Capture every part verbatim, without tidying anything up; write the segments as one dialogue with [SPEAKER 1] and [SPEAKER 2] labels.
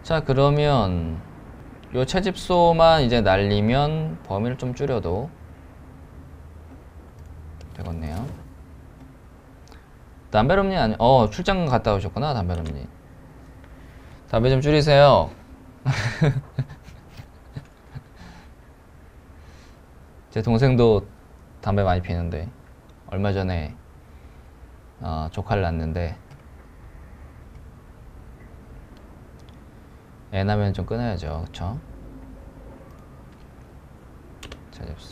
[SPEAKER 1] 자, 그러면 요 채집소만 이제 날리면 범위를 좀 줄여도 되겠네요. 담배럼님 아니, 어, 출장 갔다 오셨구나, 담배럼님. 담배 좀 줄이세요. 제 동생도 담배 많이 피는데, 얼마 전에, 어, 조카를 낳았는데, 애 나면 좀 끊어야죠, 그쵸? 채집소.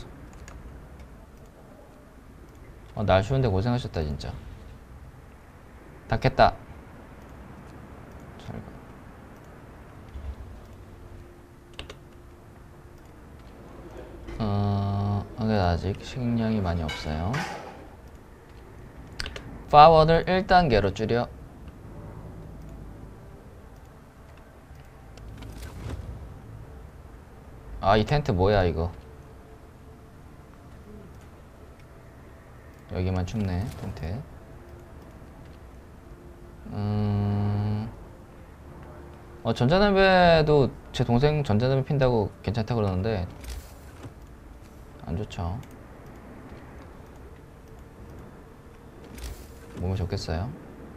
[SPEAKER 1] 어, 날 추운데 고생하셨다, 진짜. 닫겠다. 잘 가. 어, 근데 아직 식량이 많이 없어요. 파워를 일 단계로 줄여. 아, 이 텐트 뭐야, 이거. 여기만 춥네, 텐트. 음... 어, 전자담배도 제 동생 전자담배 핀다고 괜찮다 그러는데 안 좋죠. 몸에 좋겠어요?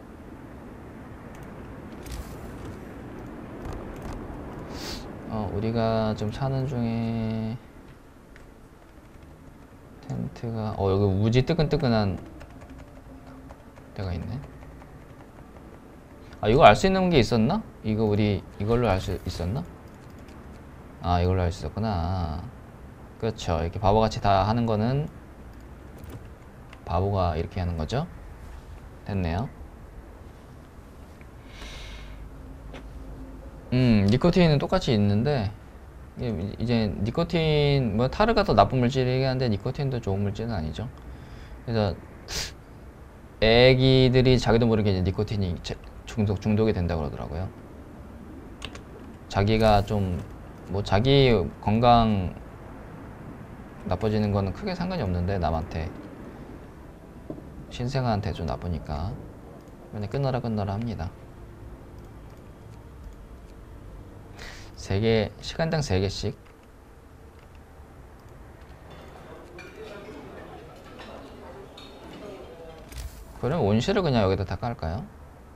[SPEAKER 1] 어, 우리가 좀 사는 중에 텐트가 어, 여기 우지 뜨끈뜨끈한 데가 있네. 아, 이거 알 수 있는 게 있었나? 이거 우리 이걸로 알 수 있었나? 아, 이걸로 알 수 있었구나. 그렇죠. 이렇게 바보같이 다 하는 거는 바보가 이렇게 하는 거죠. 됐네요. 음, 니코틴은 똑같이 있는데 이제 니코틴 뭐 타르가 더 나쁜 물질이긴 한데 니코틴도 좋은 물질은 아니죠. 그래서 애기들이 자기도 모르게 이제 니코틴이 중독 중독이 된다 그러더라고요. 자기가 좀 뭐 자기 건강 나빠지는 거는 크게 상관이 없는데 남한테 신생아한테 좀 나쁘니까 맨날 끊어라 끊어라 합니다. 세 개, 시간당 세 개씩. 그럼 온실을 그냥 여기다 다 깔까요?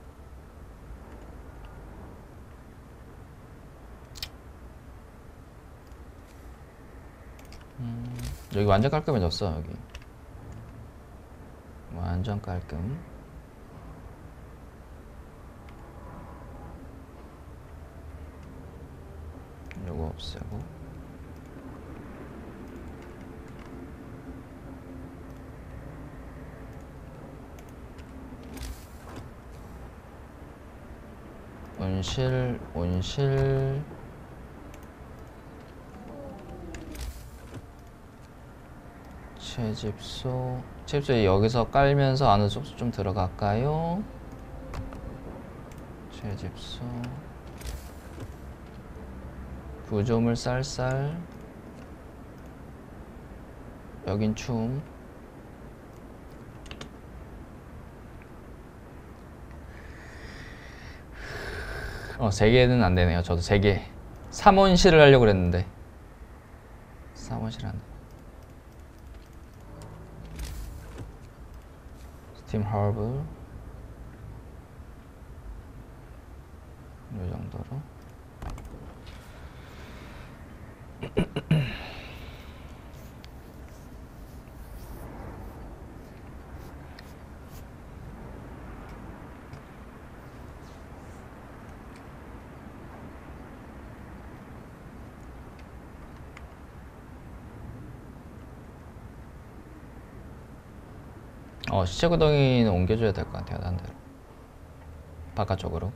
[SPEAKER 1] 음, 여기 완전 깔끔해졌어. 여기 완전 깔끔. 요거 없애고 온실 온실 채집소 채집소 여기서 깔면서 안으로 좀 들어갈까요? 채집소 구조물 쌀쌀. 여긴 춤. 어, 세 개는 안 되네요. 저도 세 개. 삼원실을 하려고 그랬는데. 삼원실 안 돼. 스팀 허브. 요 정도로. 어, 시체구덩이는 옮겨줘야 될 것 같아요. 딴 데로. 바깥쪽으로.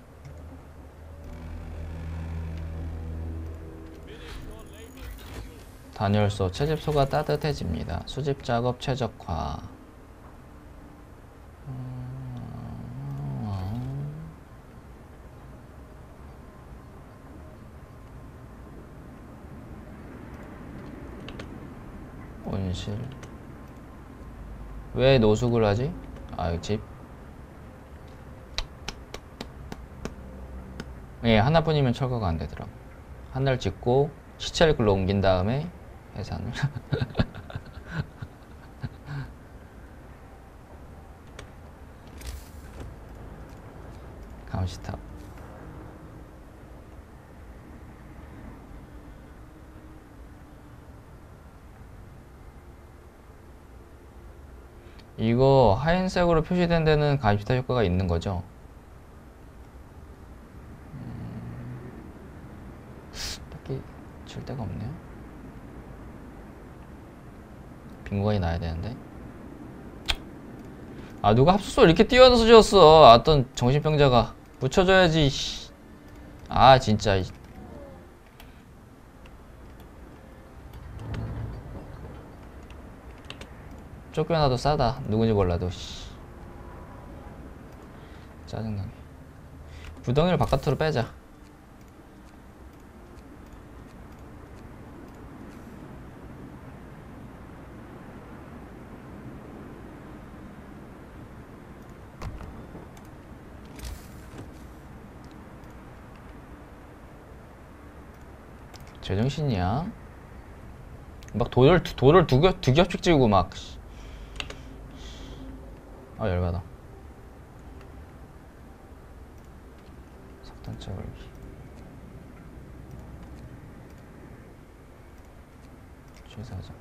[SPEAKER 1] 단열소, 채집소가 따뜻해집니다. 수집작업 최적화. 온실. 왜 노숙을 하지? 아, 집. 예, 하나뿐이면 철거가 안 되더라고. 하나를 짓고 시체를 글로 옮긴 다음에 해산을. 감시탑. 이거 하얀색으로 표시된 데는 감시탑 효과가 있는 거죠? 음, 딱히 칠 데가 없네요. 빈 공간이 나야 되는데. 아, 누가 합숙소 이렇게 띄워넣어서 지었어. 어떤 정신병자가. 붙여줘야지. 씨. 아, 진짜. 쫓겨나도 싸다. 누군지 몰라도. 씨. 짜증나게. 구덩이를 바깥으로 빼자. 제정신이야? 막 돌을, 돌을 두, 겹, 두 겹씩 찍고 막. 아, 열받아. 석탄차 걸기. 취사자.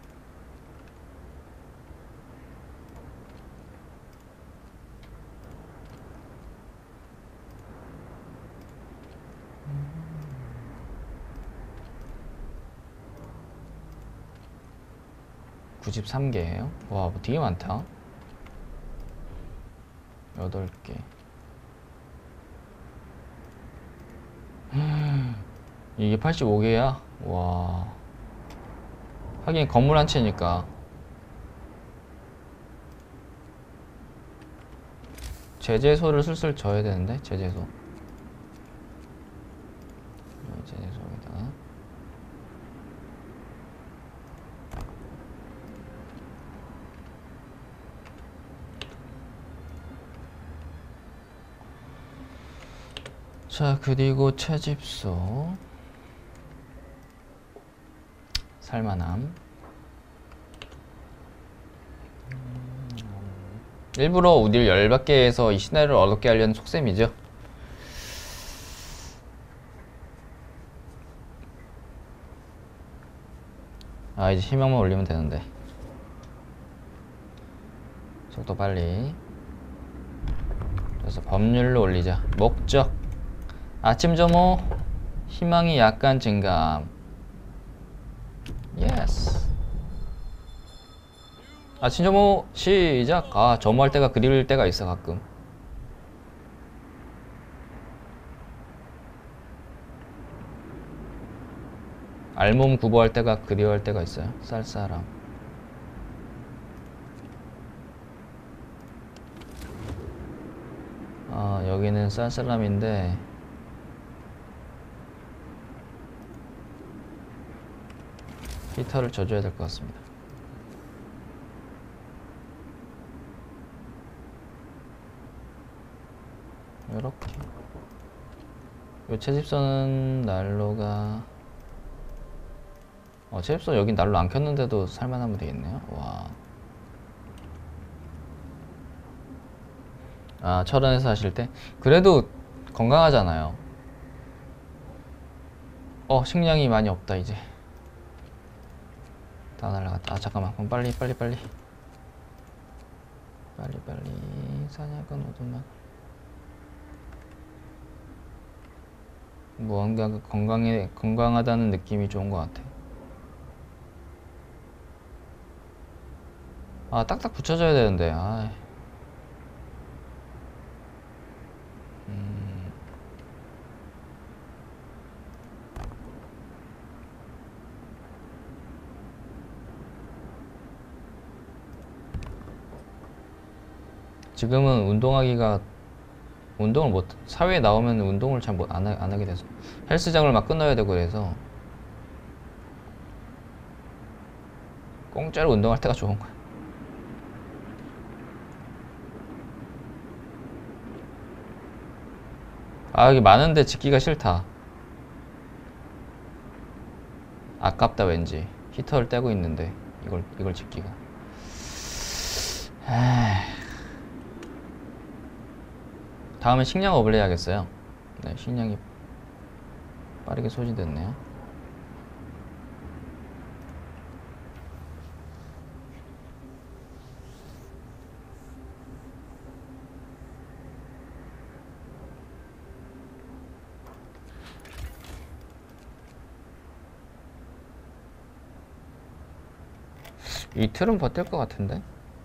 [SPEAKER 1] 구십삼 개예요? 와, 뭐 되게 많다. 여덟 개. 이게 팔십오 개야? 와. 하긴 건물 한 채니까. 제재소를 슬슬 져야 되는데, 제재소. 제재소에다가. 자, 그리고 채집소. 살만함. 일부러 우디를 열받게 해서 이 시나리오를 어렵게 하려는 속셈이죠. 아, 이제 희망만 올리면 되는데. 속도 빨리. 그래서 법률로 올리자. 목적. 아침 점호. 희망이 약간 증감. 예스. 아침 점호 시작. 아, 점호할 때가 그릴 때가 있어 가끔. 알몸 구보할 때가 그리워할 때가 있어요. 쌀쌀함. 아, 여기는 쌀쌀함인데 히터를 져줘야 될 것 같습니다. 이렇게. 요 채집선은 난로가 어, 채집선 여긴 난로 안 켰는데도 살만하면 되겠네요. 와. 아, 철원에서 하실 때? 그래도 건강하잖아요. 어, 식량이 많이 없다 이제. 다 날라갔다. 아, 잠깐만. 그럼 빨리 빨리 빨리 빨리 빨리 사냥꾼 오두막. 무언가 건강에 건강하다는 느낌이 좋은 것 같아. 아, 딱딱 붙여줘야 되는데. 아. 음. 지금은 운동하기가 운동을 못 사회에 나오면 운동을 잘 못 안 안 하게 돼서 헬스장을 막 끊어야 되고 그래서 공짜로 운동할 때가 좋은 거야. 아, 여기 많은데 짓기가 싫다. 아깝다 왠지. 히터를 떼고 있는데 이걸 이걸 짓기가. 에이. 다음에 식량 업을 해야겠어요. 네, 식량이 빠르게 소진됐네요. 이틀은 버틸 것 같은데?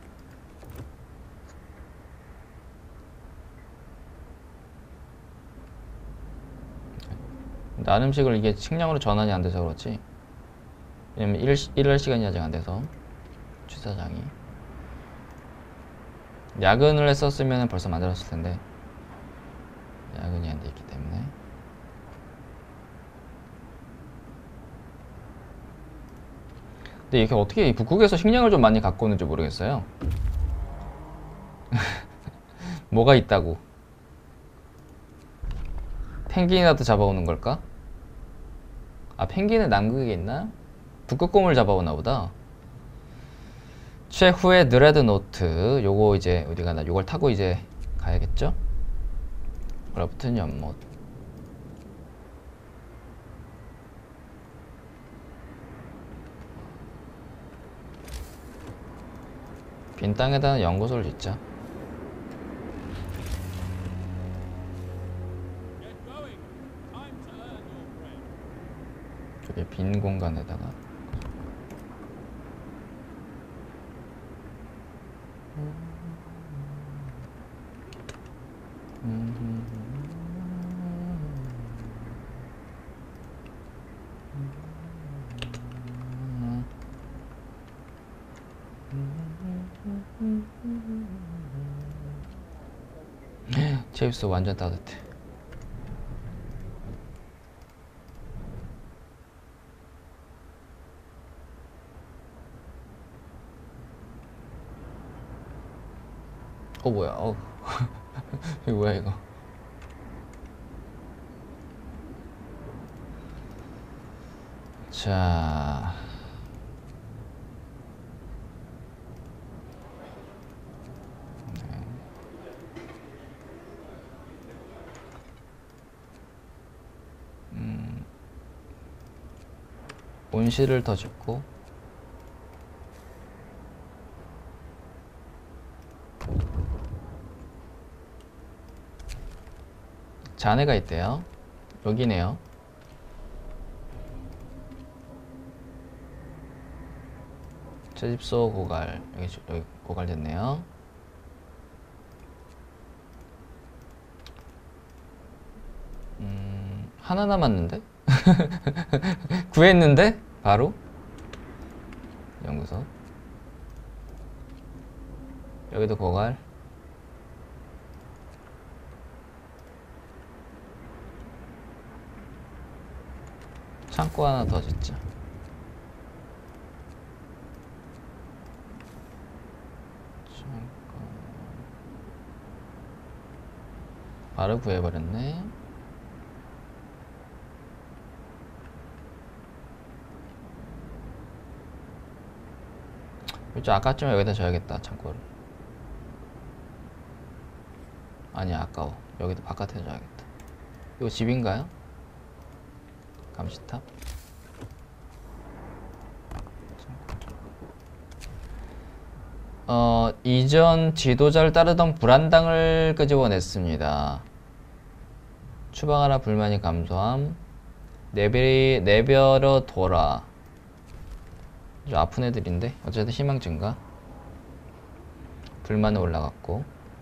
[SPEAKER 1] 나눔식을 이게 식량으로 전환이 안 돼서 그렇지. 왜냐면 일, 일할 시간이 아직 안 돼서. 주차장이. 야근을 했었으면 벌써 만들었을 텐데. 야근이 안 돼 있기 때문에. 근데 이게 어떻게 북극에서 식량을 좀 많이 갖고 오는지 모르겠어요. 뭐가 있다고. 펭귄이라도 잡아오는 걸까? 아, 펭귄은 남극에 있나? 북극곰을 잡아오나 보다. 최후의 드레드노트. 요거 이제 어디 가나 요걸 타고 이제 가야겠죠? 얼어붙은 연못. 빈 땅에다가 연구소를 짓자. 저기 빈 공간에다가 제입스 완전 따뜻해. 어 뭐야? 어 이거 뭐야 이거? 자. 온실을 더 짓고 잔해가 있대요. 여기네요. 채집소 고갈. 여기, 여기 고갈됐네요. 음, 하나 남았는데? 구했는데? 바로? 연구소. 여기도 고갈. 창고 하나 더 짓자. 창고. 바로 구해버렸네. 좀 아깝지만 여기다 져야겠다. 창고를. 아니 아까워. 여기도 바깥에 져야겠다. 이거 집인가요? 감시탑. 어, 이전 지도자를 따르던 불안당을 끄집어냈습니다. 추방하라 불만이 감소함. 내비, 내벼러 둬라. 좀 아픈 애들인데 어쨌든 희망 증가. 불만은 올라갔고.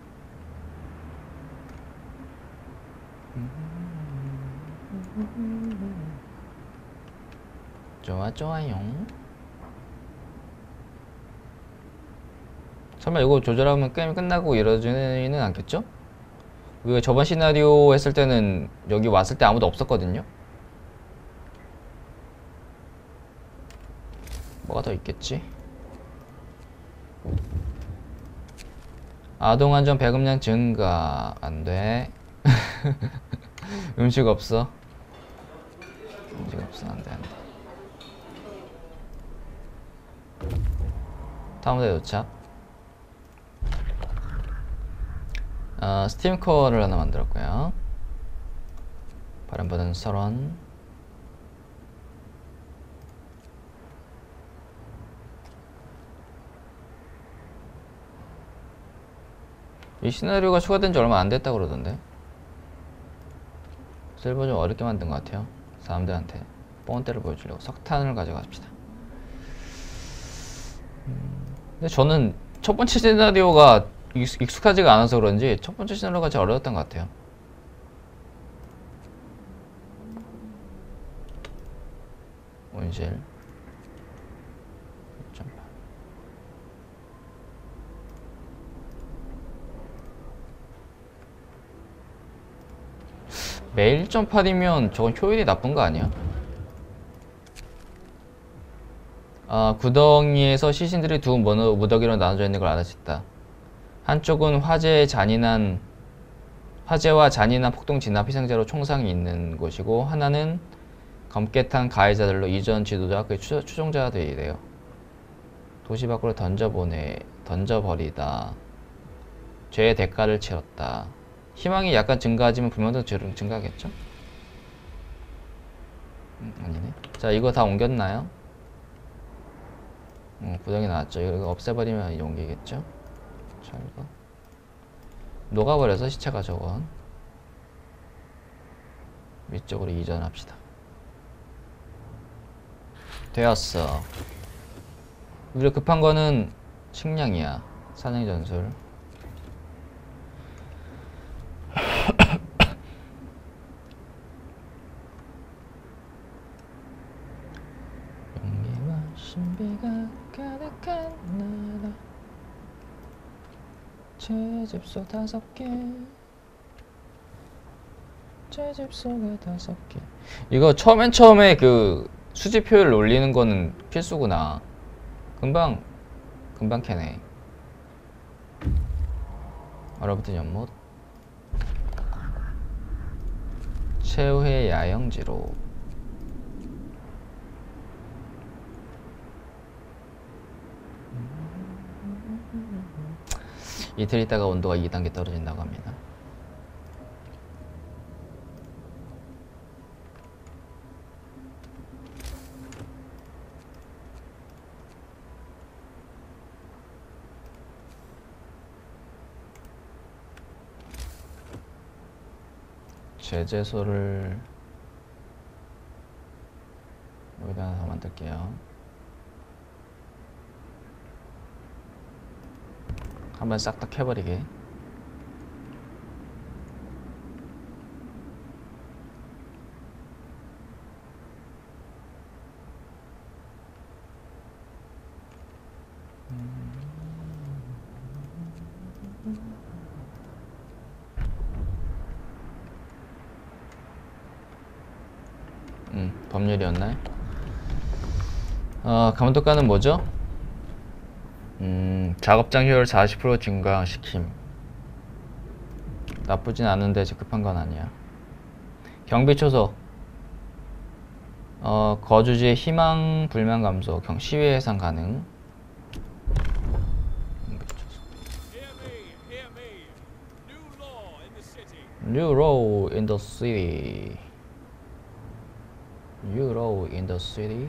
[SPEAKER 1] 좋아 좋아요. 설마 이거 조절하면 게임 끝나고 이러지는 않겠죠? 우리가 저번 시나리오 했을 때는 여기 왔을 때 아무도 없었거든요. 뭐가 더 있겠지? 아동안전 배급량 증가. 안돼. 음식 없어. 음식 없어. 안돼 안돼. 다음 대 도착. 어, 스팀 코어를 하나 만들었고요. 발음받은 설원. 이 시나리오가 추가된 지 얼마 안 됐다고 그러던데. server 좀 어렵게 만든 것 같아요. 사람들한테 뻔때를 보여주려고. 석탄을 가져갑시다. 음, 근데 저는 첫 번째 시나리오가 익숙, 익숙하지가 않아서 그런지 첫 번째 시나리오가 제일 어려웠던 것 같아요. 온실 매일 일 점 팔이면 저건 효율이 나쁜 거 아니야? 아, 구덩이에서 시신들이 두 무더기로 나눠져 있는 걸 알아챘다. 한쪽은 화재의 잔인한 화재와 잔인한 폭동 진압 희생자로 총상이 있는 곳이고, 하나는 검게 탄 가해자들로 이전 지도자 그 추종자가 되이래요. 도시 밖으로 던져보내 던져버리다. 죄의 대가를 치렀다. 희망이 약간 증가하지만 불명도 증가하겠죠? 음, 아니네. 자, 이거 다 옮겼나요? 어, 구덩이 나왔죠. 이거 없애버리면 이제 옮기겠죠? 자, 이거 녹아버려서 시체가 저건 위쪽으로 이전합시다. 되었어. 우리가 급한 거는 식량이야. 산행전술. 용기와 신비가 가득한 나라. 제 집소 다섯 개. 제 집소가 다섯 개. 이거 처음엔 처음에 그 수집효율 올리는 거는 필수구나. 금방 금방 캐네. 얼어붙은 연못. 최후의 야영지로. 이틀 있다가 온도가 이 단계 떨어진다고 합니다. 제재소를 여기다 하나 더 만들게요. 한번 싹 다 캐버리게. 음, 법률이었나요? 어, 감독관은 뭐죠? 음, 작업장 효율 사십 퍼센트 증가시킴. 나쁘진 않은데 급한 건 아니야. 경비 초소. 어, 거주지의 희망 불명 감소. 경 시위 해상 가능. New law in the city. New law in the city.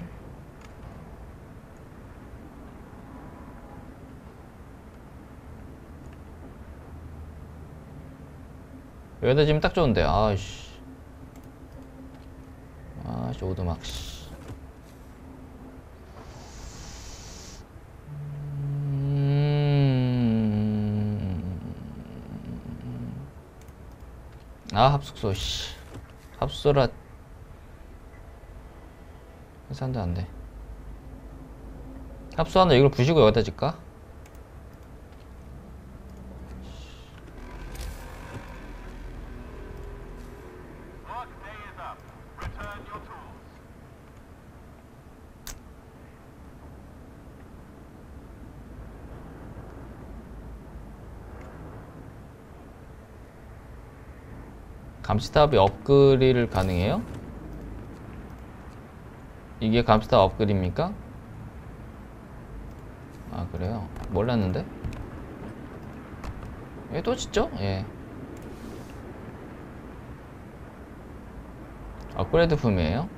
[SPEAKER 1] 여기다 지금 딱 좋은데. 아이씨. 아씨, 오두막, 씨. 음... 아, 합숙소, 씨. 합숙소라. 산도 안 돼. 합숙하는데 이걸 부시고 여기다 짓까? 감시탑이 업그레이드를 가능해요? 이게 감시탑 업그레이드입니까? 아 그래요? 몰랐는데? 예, 또 짓죠? 예. 업그레이드 품이에요?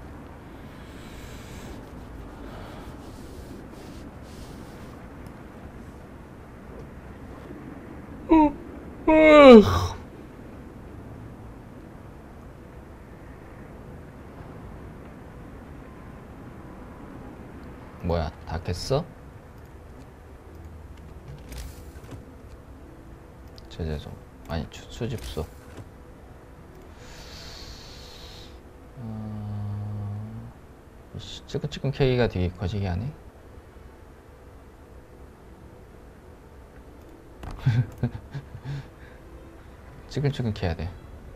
[SPEAKER 1] 뭐야, 다 깼어? 제재소 아니 수집소. 어... 찌끈찌끈 K가 되게 거시기 하네. 찌끈찌끈 해야 돼.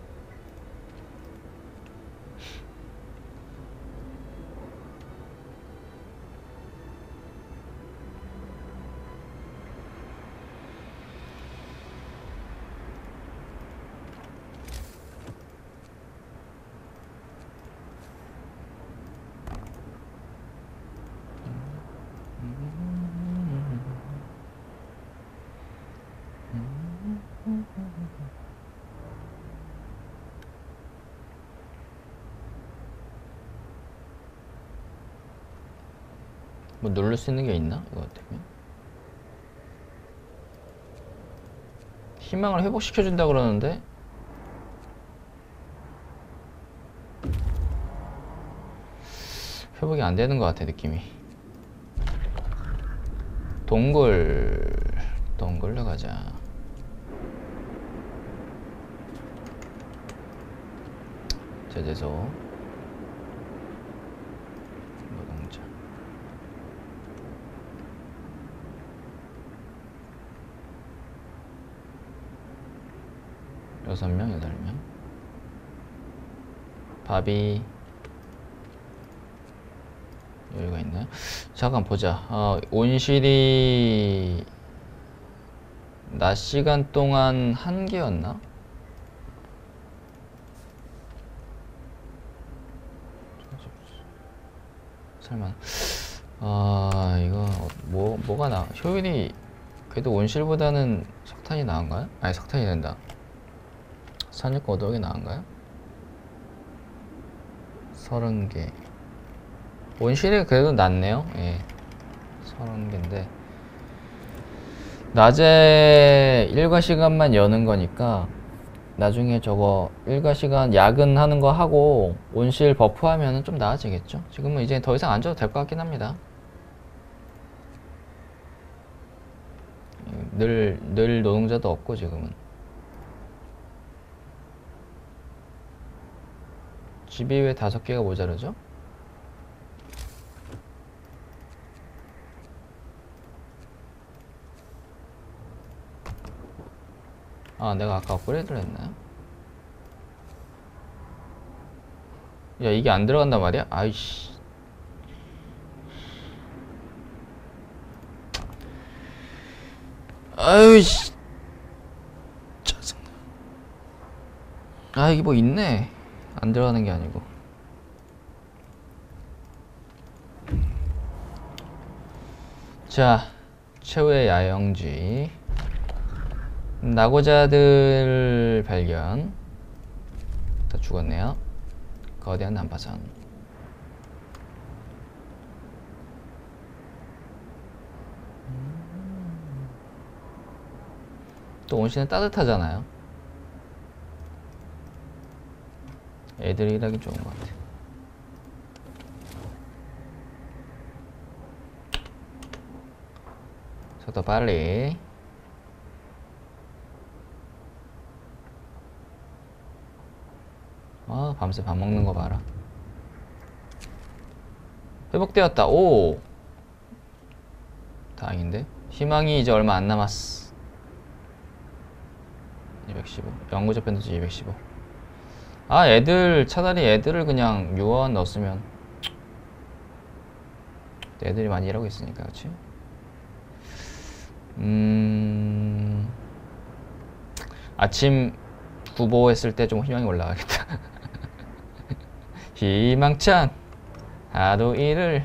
[SPEAKER 1] 뭐 누를 수 있는 게 있나? 이거 때문에 희망을 회복시켜준다 그러는데 회복이 안 되는 것 같아 느낌이. 동굴 동굴로 가자. 제재소 노동자. 여섯 명, 여덟 명. 밥이 여유가 있나요? 잠깐 보자. 어, 온실이 낮 시간 동안 한 개였나? 설마. 아 이거 뭐 뭐가 나? 효율이 그래도 온실보다는 석탄이 나은가요? 아니 석탄이 된다. 산육 어덕이 나은가요? 서른 개. 온실이 그래도 낫네요. 예. 서른 개인데 낮에 일과 시간만 여는 거니까 나중에 저거 일과 시간 야근하는 거 하고 온실 버프하면 좀 나아지겠죠. 지금은 이제 더 이상 안 줘도 될 것 같긴 합니다. 늘, 늘 노동자도 없고 지금은. 집이 왜 다섯 개가 모자르죠? 아 내가 아까 업그레이드를 했나요? 야 이게 안 들어간단 말이야? 아이씨 아유씨 짜증나. 아 이게 뭐 있네. 안 들어가는 게 아니고. 자 최후의 야영지. 낙오자들 발견. 다 죽었네요. 거대한 난파선. 또 온실은 따뜻하잖아요. 애들이 일하기 좋은 것 같아. 속도 빨리. 아 밤새 밥 먹는 거 봐라. 회복되었다. 오 다행인데. 희망이 이제 얼마 안 남았어. 이백십오. 연구자 밴드지 이백십오. 아 애들 차라리 애들을 그냥 유언 넣었으면. 애들이 많이 일하고 있으니까 그치? 음... 아침 구보했을 때 좀 희망이 올라가겠다. 희망찬 하루 일을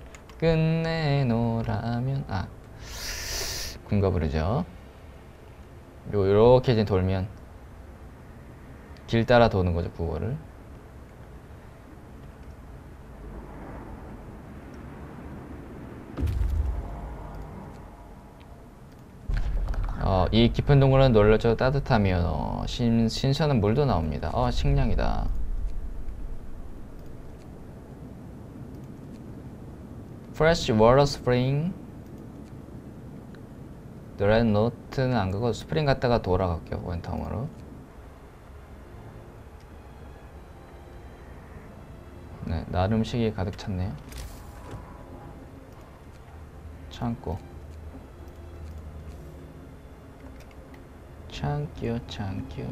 [SPEAKER 1] 끝내노라면 아 군가 부르죠. 요 요렇게 이제 돌면 길 따라 도는 거죠, 구보를. 어, 이 깊은 동굴은 놀랍죠 따뜻하며 어, 신, 신선한 물도 나옵니다. 어, 식량이다. Fresh water spring. 드레노트는 안 가고 스프링 갔다가 돌아갈게요. 원텀으로. 네, 나름 식이 가득 찼네요. 창고. 창교 창교.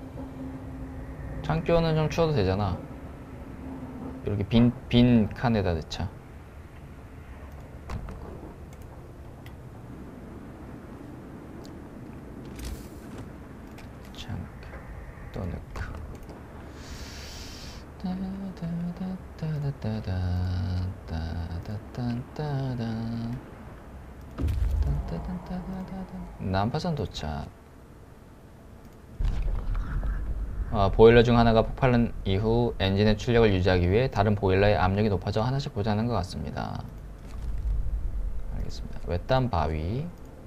[SPEAKER 1] 창교는 좀 추워도 되잖아. 이렇게 빈, 빈 칸에다 넣자. 창교 또 넣고. 난파선 도착. 어, 보일러 중 하나가 폭발한 이후 엔진의 출력을 유지하기 위해 다른 보일러의 압력이 높아져 하나씩 고장난 것 같습니다. 알겠습니다. 외딴 바위.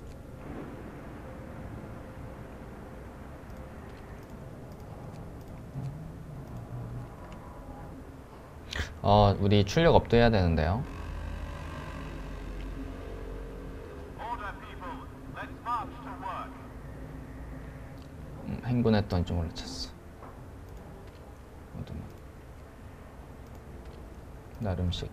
[SPEAKER 1] 어, 우리 출력 업도 해야 되는데요. 음, 행군했던 좀 올라쳤어. 나름씩.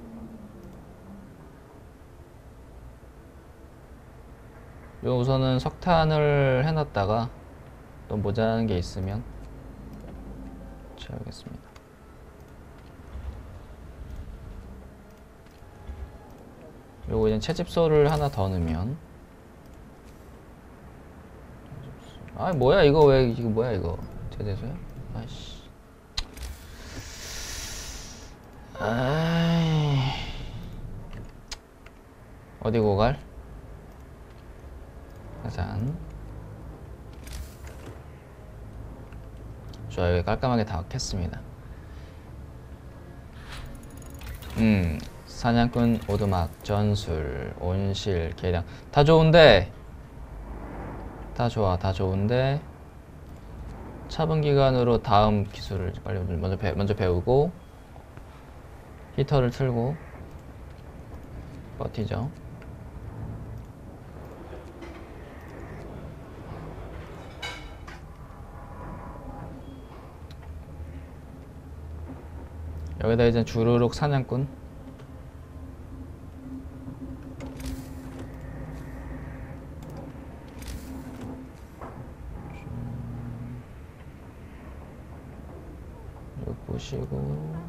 [SPEAKER 1] 요 우선은 석탄을 해놨다가 또 모자라는 게 있으면 채우겠습니다. 요거 이제 채집소를 하나 더 넣으면 아 뭐야 이거 왜 이거 뭐야 이거 제대소야? 아이씨. 아이 어디 고갈? 짜잔. 좋아요. 여기 깔끔하게 다 켰습니다. 음 사냥꾼, 오두막, 전술, 온실, 계량 다 좋은데 다 좋아 다 좋은데 차분 기간으로 다음 기술을 빨리 먼저, 배, 먼저 배우고 히터를 틀고 버티죠. 여기다 이제 주르륵 사냥꾼. 이거 보시고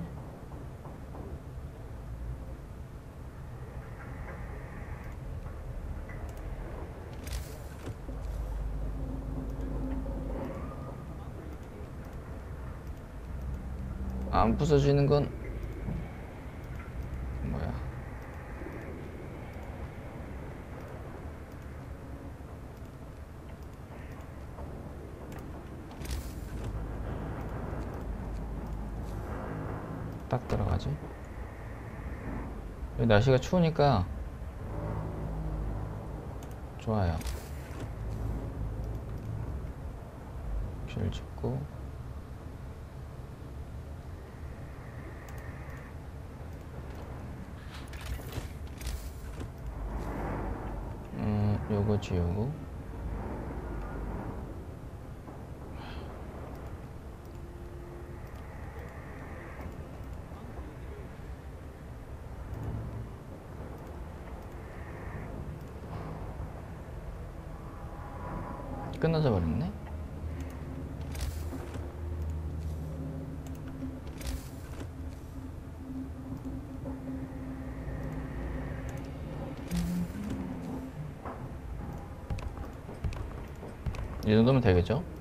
[SPEAKER 1] 안 부서지는 건 뭐야? 딱 들어가지. 여기 날씨가 추우니까 좋아요. 줄 짚고 요거 지우고 끝나져 버렸네. 이 정도면 되겠죠?